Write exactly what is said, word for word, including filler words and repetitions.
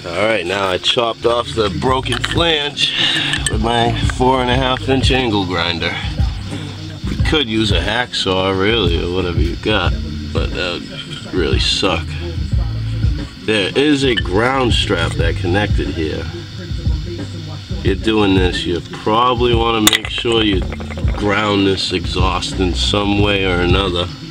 Alright, now I chopped off the broken flange with my four and a half inch angle grinder. You could use a hacksaw really, or whatever you got, but that would really suck. There is a ground strap that connected here. If you're doing this, you probably want to make sure you ground this exhaust in some way or another.